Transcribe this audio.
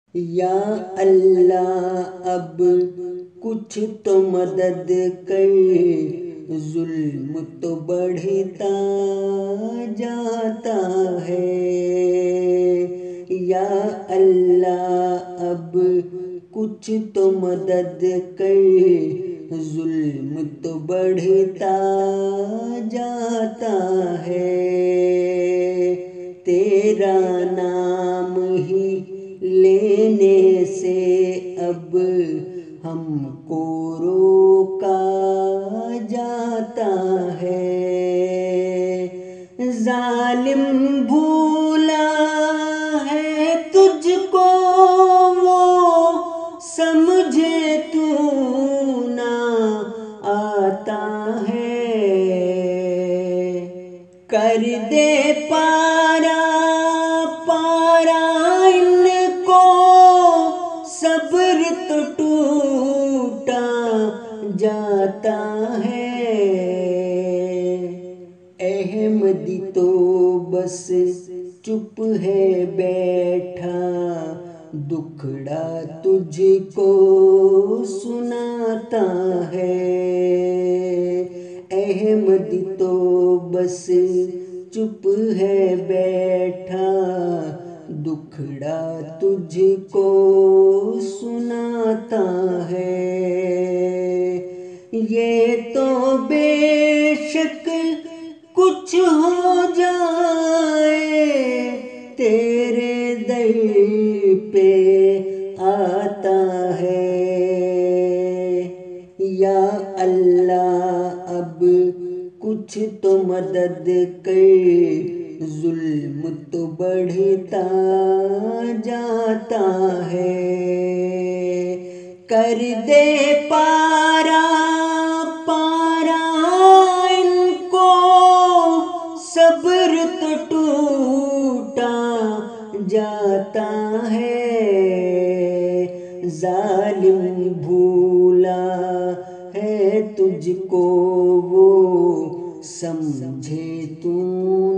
یا اللہ اب کچھ تو مدد کر، ظلم تو بڑھتا جاتا ہے۔ یا اللہ اب کچھ تو مدد کر، ظلم تو بڑھتا جاتا ہے۔ تیرا نام ہی لینے سے اب ہم کو روکا جاتا ہے۔ ظالم بھولا ہے تجھ کو وہ سمجھے تو نہ آتا ہے۔ کر دے پارا پارا ان کو، صبر تو ٹوٹا جاتا ہے۔ احمدی تو بس چپ ہے بیٹھا، دکھڑا تجھ کو سناتا ہے۔ احمدی تو بس چپ ہے بیٹھا، دکھڑا تجھ کو سناتا ہے۔ یہ تو بے شک کچھ ہو جائے تیرے در پہ آتا ہے۔ یا اللہ اب کچھ تو مدد کر، ظلم تو بڑھتا جاتا ہے۔ کر دے پارا پارا ان کو، صبر تو ٹوٹا جاتا ہے۔ ظالم بھولا ہے تجھ کو وہ سمجھے تو